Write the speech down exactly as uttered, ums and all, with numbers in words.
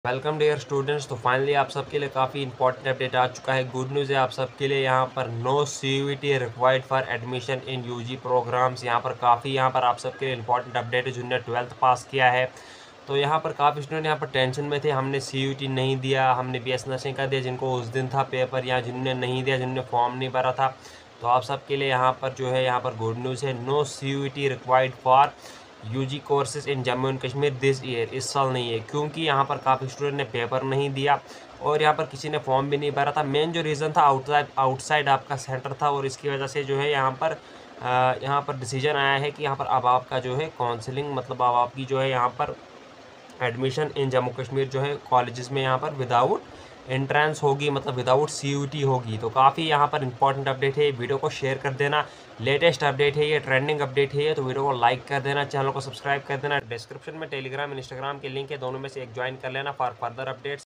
Welcome dear students. तो finally आप सबके लिए काफ़ी इंपॉर्टेंट अपडेट आ चुका है। गुड न्यूज़ है आप सबके लिए। यहाँ पर no C U E T required for admission in U G programs. यहाँ पर काफ़ी यहाँ पर आप सबके लिए इंपॉर्टेंट अपडेट है जिन्होंने ट्वेल्थ पास किया है। तो यहाँ पर काफ़ी स्टूडेंट यहाँ पर टेंशन में थे, हमने सी यू ई टी नहीं दिया, हमने बी एस नर्सिंग का दिया, जिनको उस दिन था पेपर, या जिन्होंने नहीं दिया, जिन्होंने फॉर्म नहीं भरा था। तो आप सबके लिए यहाँ पर जो है यहाँ पर गुड न्यूज़ है। No C U E T required for UG courses in Jammu and Kashmir this year, इस साल नहीं है, क्योंकि यहाँ पर काफ़ी स्टूडेंट ने पेपर नहीं दिया और यहाँ पर किसी ने फॉर्म भी नहीं भरा था। मेन जो रीज़न था आउटसाइड आउटसाइड आपका सेंटर था, और इसकी वजह से जो है यहाँ पर यहाँ पर डिसीजन आया है कि यहाँ पर अब आपका जो है काउंसलिंग, मतलब अब आपकी जो है यहाँ पर एडमिशन इन जम्मू कश्मीर जो है कॉलेजेस में यहाँ पर विदाउट एंट्रेंस होगी, मतलब विदाउट सी यू टी होगी। तो काफ़ी यहाँ पर इंपॉर्टेंट अपडेट है, वीडियो को शेयर कर देना। लेटेस्ट अपडेट है ये, ट्रेंडिंग अपडेट है ये, तो वीडियो को लाइक कर देना, चैनल को सब्सक्राइब कर देना। डिस्क्रिप्शन में टेलीग्राम इंस्टाग्राम के लिंक है, दोनों में से एक ज्वाइन कर लेना फॉर फर्दर अपडेट्स।